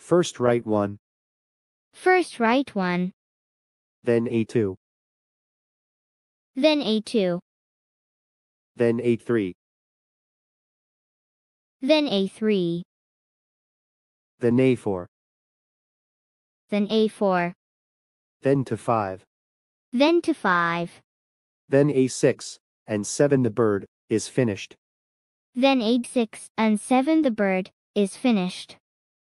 First write 1, First write 1, then A2, then A2, then A3, then A3, then A4, then A4, then to 5, then to 5, then A6, and 7 the bird is finished. then A6 and 7 the bird is finished.